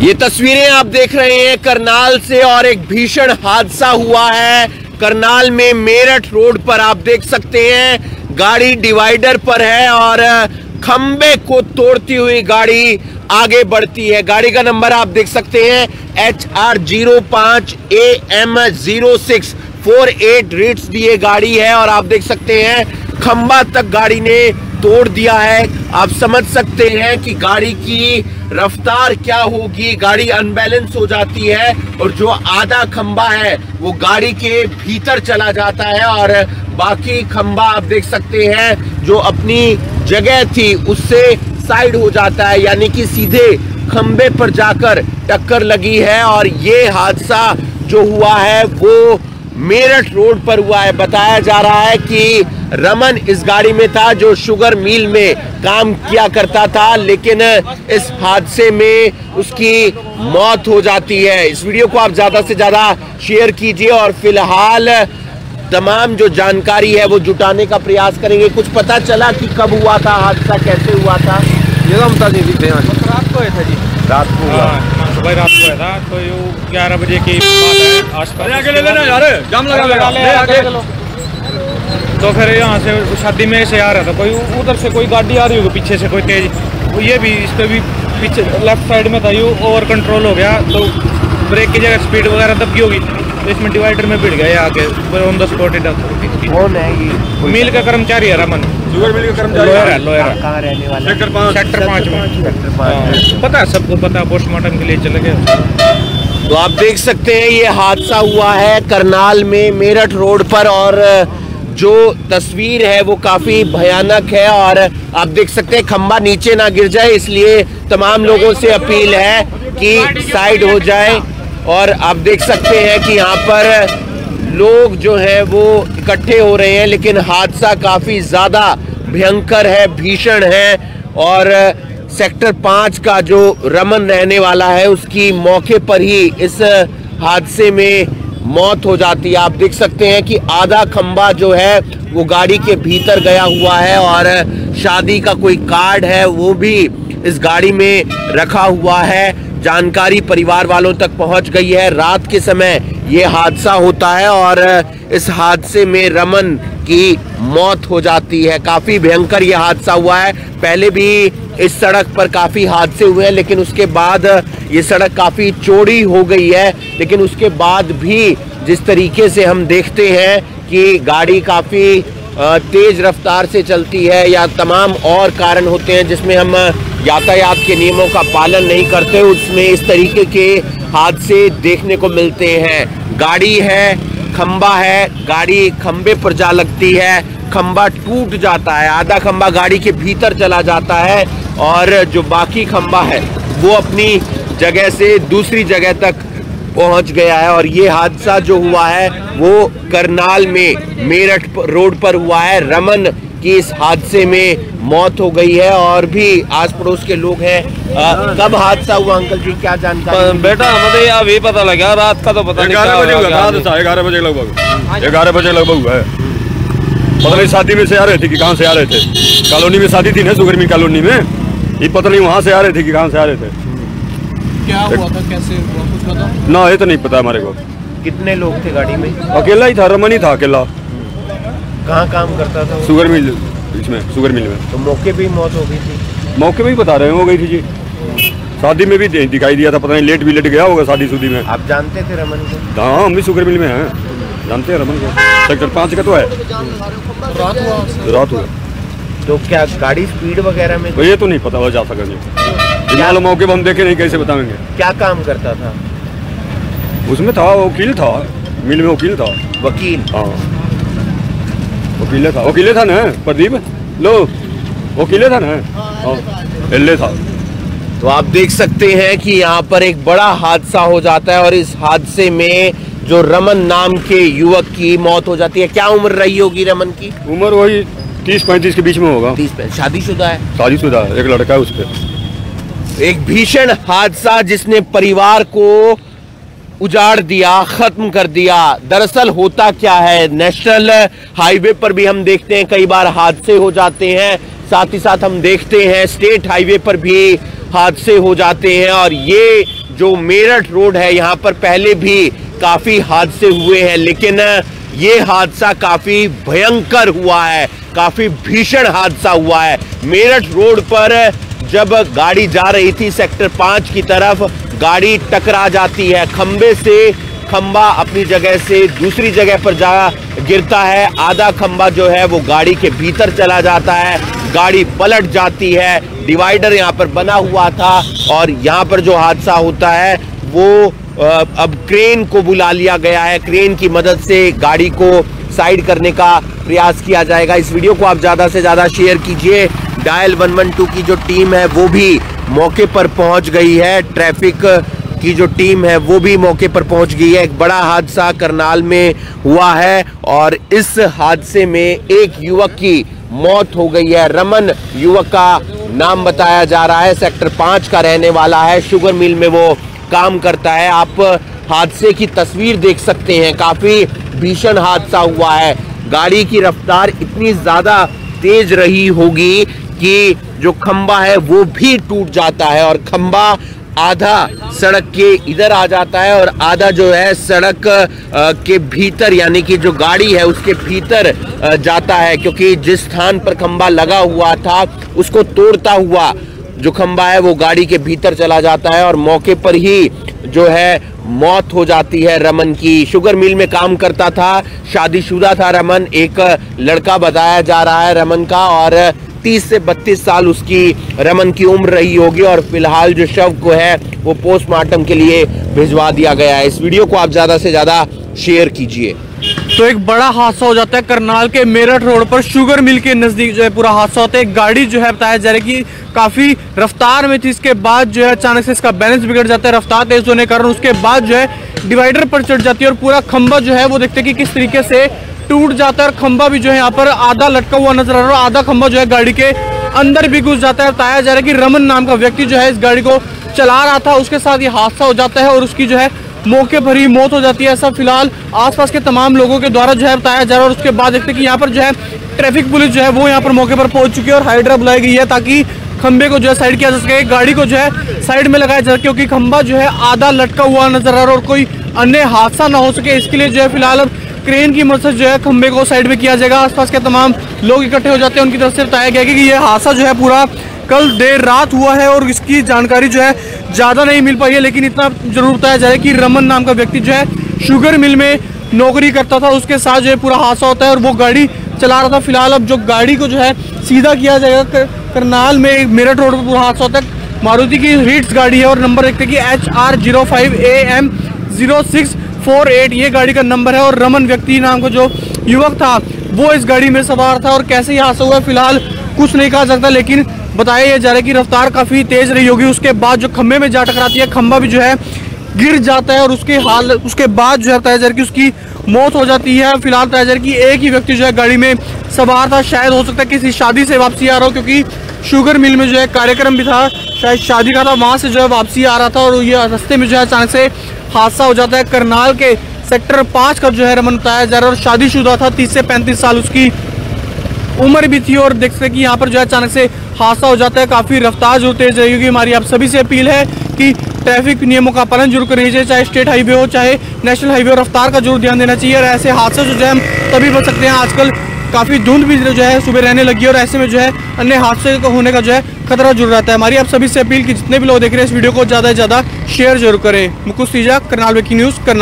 ये तस्वीरें आप देख रहे हैं करनाल से और एक भीषण हादसा हुआ है करनाल में मेरठ रोड पर। आप देख सकते हैं गाड़ी डिवाइडर पर है और खंबे को तोड़ती हुई गाड़ी आगे बढ़ती है। गाड़ी का नंबर आप देख सकते हैं HR05 AM06 48 रीड्स दिए गाड़ी है और आप देख सकते हैं खंबा तक गाड़ी ने तोड़ दिया है। आप समझ सकते हैं कि गाड़ी की रफ्तार क्या होगी। गाड़ी अनबैलेंस हो जाती है और जो आधा खंबा है वो गाड़ी के भीतर चला जाता है और बाकी खंबा आप देख सकते हैं जो अपनी जगह थी उससे साइड हो जाता है, यानी कि सीधे खंबे पर जाकर टक्कर लगी है। और ये हादसा जो हुआ है वो मेरठ रोड पर हुआ है। बताया जा रहा है कि रमन इस गाड़ी में था जो शुगर मिल में काम किया करता था, लेकिन इस हादसे में उसकी मौत हो जाती है। इस वीडियो को आप ज्यादा से ज्यादा शेयर कीजिए और फिलहाल तमाम जो जानकारी है वो जुटाने का प्रयास करेंगे। कुछ पता चला कि कब हुआ था हादसा, कैसे हुआ था? ये तो हम बता देते हैं। रात को था जी, रात को हुआ। सुबह रात को था तो 11 बजे की बात है आसपास। जाम लगा तो फिर यहाँ से शादी में से आ रहा था कोई, उधर से कोई गाड़ी आ रही होगी पीछे से कोई तेज, ये भी इस पे भी पीछे लेफ्ट साइड में था, ये ओवर कंट्रोल हो गया तो ब्रेक की जगह स्पीड वगैरह दबी होगी तो इसमें डिवाइडर में भिड़ गया आगे, ऑन द स्पॉट डेथ हो गई। कौन है ये? मिल का कर्मचारी है रमन, शुगर मिल का कर्मचारी। लोहरा कहाँ रहने वाला? सेक्टर 5 में। पता है सबको, पता है, पोस्टमार्टम के लिए चले गए। तो आप देख सकते हैं ये हादसा हुआ है करनाल में मेरठ रोड पर और जो तस्वीर है वो काफी भयानक है और आप देख सकते हैं खंबा नीचे ना गिर जाए इसलिए तमाम लोगों से अपील है कि साइड हो जाए। और आप देख सकते हैं कि यहाँ पर लोग जो है वो इकट्ठे हो रहे हैं, लेकिन हादसा काफी ज्यादा भयंकर है, भीषण है। और सेक्टर 5 का जो रमन रहने वाला है उसकी मौके पर ही इस हादसे में मौत हो जाती है। आप देख सकते हैं कि आधा खंबा जो है वो गाड़ी के भीतर गया हुआ है और शादी का कोई कार्ड है वो भी इस गाड़ी में रखा हुआ है। जानकारी परिवार वालों तक पहुंच गई है। रात के समय ये हादसा होता है और इस हादसे में रमन की मौत हो जाती है। काफी भयंकर ये हादसा हुआ है। पहले भी इस सड़क पर काफी हादसे हुए हैं, लेकिन उसके बाद ये सड़क काफी चौड़ी हो गई है, लेकिन उसके बाद भी जिस तरीके से हम देखते हैं कि गाड़ी काफी तेज रफ्तार से चलती है या तमाम और कारण होते हैं जिसमें हम यातायात के नियमों का पालन नहीं करते, उसमें इस तरीके के हादसे देखने को मिलते हैं। गाड़ी है, खंबा है, गाड़ी खंबे पर जा लगती है, खंबा टूट जाता है, आधा खंबा गाड़ी के भीतर चला जाता है और जो बाकी खंबा है वो अपनी जगह से दूसरी जगह तक पहुंच गया है। और ये हादसा जो हुआ है वो करनाल में मेरठ रोड पर हुआ है। रमन की इस हादसे में मौत हो गई है और भी आस पड़ोस के लोग हैं। कब हादसा हुआ अंकल जी, क्या जानकारी? बेटा हमें अभी पता लगा, रात का तो पता नहीं। 11 बजे लगभग 11 बजे लगभग हुआ है। पता नहीं शादी में से आ रहे थे कि कहाँ से आ रहे थे। कॉलोनी में शादी थी ना, शुगर मिल कॉलोनी में, ये पता नहीं वहाँ से आ रहे थे कि कहाँ से आ रहे थे। क्या हुआ था, कैसे हुआ, कुछ पता? ना ये तो नहीं पता हमारे को। कितने लोग थे गाड़ी में? अकेला ही था, रमन ही था अकेला। कहाँ काम करता था? शुगर मिल, इसमें शुगर मिल में। तो मौके पे ही मौत हो गई थी? मौके में ही बता रहे हैं, हो गई थी जी। शादी में भी दिखाई दिया था, पता नहीं लेट भी लेट गया होगा शादी शुदी में। आप जानते थे रमन को? हाँ, हम भी शुगर मिल में हैं, जानते हैं रमन को। सेक्टर 5 का तो है। रात हुआ तो क्या गाड़ी स्पीड वगैरह में? ये तो नहीं पता, वह जा सकेंगे मौके पर हम देखे नहीं, कैसे बताएंगे। क्या काम करता था? उसमें था, वकील था, मिल में वकील था। वकील? हाँ, वकील था ना प्रदीप, लो वकील था ना। हाँ, एल था। तो आप देख सकते हैं कि यहाँ पर एक बड़ा हादसा हो जाता है और इस हादसे में जो रमन नाम के युवक की मौत हो जाती है। क्या उम्र रही होगी रमन की? उम्र वही 30-35 के बीच में होगा। 30-35। शादीशुदा है? शादीशुदा है, एक लड़का है उस पर। एक भीषण हादसा जिसने परिवार को उजाड़ दिया, खत्म कर दिया। दरअसल होता क्या है, नेशनल हाईवे पर भी हम देखते हैं कई बार हादसे हो जाते हैं, साथ ही साथ हम देखते हैं स्टेट हाईवे पर भी हादसे हो जाते हैं। और ये जो मेरठ रोड है यहाँ पर पहले भी काफी हादसे हुए हैं, लेकिन ये हादसा काफी भयंकर हुआ है, काफी भीषण हादसा हुआ है। मेरठ रोड पर जब गाड़ी जा रही थी सेक्टर 5 की तरफ, गाड़ी टकरा जाती है खंबे से, खंबा अपनी जगह से दूसरी जगह पर जा गिरता है, आधा खंबा जो है वो गाड़ी के भीतर चला जाता है, गाड़ी पलट जाती है। डिवाइडर यहाँ पर बना हुआ था और यहाँ पर जो हादसा होता है वो अब क्रेन को बुला लिया गया है, क्रेन की मदद से गाड़ी को साइड करने का प्रयास किया जाएगा। इस वीडियो को आप ज्यादा से ज्यादा शेयर कीजिए। डायल 112 की जो टीम है वो भी मौके पर पहुंच गई है, ट्रैफिक की जो टीम है वो भी मौके पर पहुंच गई है। एक बड़ा हादसा करनाल में हुआ है और इस हादसे में एक युवक की मौत हो गई है। रमन युवक का नाम बताया जा रहा है, सेक्टर 5 का रहने वाला है, शुगर मिल में वो काम करता है। आप हादसे की तस्वीर देख सकते हैं, काफी भीषण हादसा हुआ है। गाड़ी की रफ्तार इतनी ज्यादा तेज रही होगी कि जो खंबा है वो भी टूट जाता है और खंबा आधा सड़क के इधर आ जाता है और आधा जो है सड़क के भीतर, यानी कि जो गाड़ी है उसके भीतर जाता है, क्योंकि जिस स्थान पर खंबा लगा हुआ था उसको तोड़ता हुआ जो खंबा है वो गाड़ी के भीतर चला जाता है और मौके पर ही जो है मौत हो जाती है रमन की। शुगर मिल में काम करता था, शादीशुदा था रमन, एक लड़का बताया जा रहा है रमन का, और 30 से 32 साल उसकी रमन की उम्र रही होगी और फिलहाल जो शव को है वो पोस्टमार्टम के लिए भिजवा दिया गया है। इस वीडियो को आप ज्यादा से ज्यादा शेयर कीजिए। तो एक बड़ा हादसा हो जाता है करनाल के मेरठ रोड पर, शुगर मिल के नजदीक जो है पूरा हादसा होता है। एक गाड़ी जो है बताया जा रहा है कि काफी रफ्तार में थी, इसके बाद जो है अचानक से इसका बैलेंस बिगड़ जाता है रफ्तार तेज होने के कारण, उसके बाद जो है डिवाइडर पर चढ़ जाती है और पूरा खंबा जो है वो देखते हैं कि किस तरीके से टूट जाता है और खंबा भी जो है यहाँ पर आधा लटका हुआ नजर आ रहा है, आधा खंबा जो है गाड़ी के अंदर भी घुस जाता है। बताया जा रहा है कि रमन नाम का व्यक्ति जो है इस गाड़ी को चला रहा था, उसके साथ ये हादसा हो जाता है और उसकी जो है मौके पर ही मौत हो जाती है। ऐसा फिलहाल आसपास के तमाम लोगों के द्वारा जो है बताया जा रहा है और उसके बाद देखते हैं कि यहाँ पर जो है ट्रैफिक पुलिस जो है वो यहाँ पर मौके पर पहुंच चुकी है और हाइड्रा बुलाई गई है ताकि खंबे को जो है साइड किया जा सके, गाड़ी को जो है साइड में लगाया जा सके, क्योंकि खंबा जो है आधा लटका हुआ नजर आ रहा है और कोई अन्य हादसा ना हो सके, इसके लिए जो है फिलहाल अब क्रेन की मदद से जो है खंबे को साइड में किया जाएगा। आसपास के तमाम लोग इकट्ठे हो जाते हैं, उनकी तरफ से बताया गया कि ये हादसा जो है पूरा कल देर रात हुआ है और इसकी जानकारी जो है ज़्यादा नहीं मिल पाई है, लेकिन इतना जरूर बताया जाए कि रमन नाम का व्यक्ति जो है शुगर मिल में नौकरी करता था, उसके साथ जो है पूरा हादसा होता है और वो गाड़ी चला रहा था। फिलहाल अब जो गाड़ी को जो है सीधा किया जाएगा, करनाल में मेरठ रोड पर पूरा हादसा होता है। मारुति की हिट्स गाड़ी है और नंबर देखते कि HR05AM 0648 ये गाड़ी का नंबर है और रमन व्यक्ति नाम का जो युवक था वो इस गाड़ी में सवार था और कैसे यह हादसा हुआ फिलहाल कुछ नहीं कहा सकता, लेकिन बताया जा रहा है कि रफ्तार काफी तेज रही होगी। उसके बाद जो खंबे में जा टकराती है, खंबा भी जो है गिर जाता है और उसके बाद जो है बताया जा रहा है कि उसकी मौत हो जाती है। फिलहाल बताया जा रहा है कि एक ही व्यक्ति जो है गाड़ी में सवार था, शायद हो सकता है किसी शादी से वापसी आ रहा हो, क्योंकि शुगर मिल में जो है कार्यक्रम भी था, शायद शादी का था, वहां से जो है वापसी आ रहा था और ये रास्ते में जो है अचानक से हादसा हो जाता है। करनाल के सेक्टर 5 का जो है रमन बताया जा रहा है और शादीशुदा था, 30 से 35 साल उसकी उम्र भी थी और देख सकते कि यहाँ पर जो है अचानक से हादसा हो जाता है। काफी रफ्तार जो तेज रहेगी। हमारी आप सभी से अपील है कि ट्रैफिक नियमों का पालन जरूर करिए, चाहे स्टेट हाईवे हो चाहे नेशनल हाईवे हो, रफ्तार का जरूर ध्यान देना चाहिए और ऐसे हादसे जो है हम तभी बच सकते हैं। आजकल काफी धुंध भी जो है सुबह रहने लगी है और ऐसे में जो है अन्य हादसे होने का जो है खतरा जरूर रहता है। हमारी आप सभी से अपील कि जितने भी लोग देख रहे हैं इस वीडियो को ज्यादा से ज्यादा शेयर जरूर करें। मुकुश तीजा, करनाल ब्रेकिंग न्यूज, करनाल।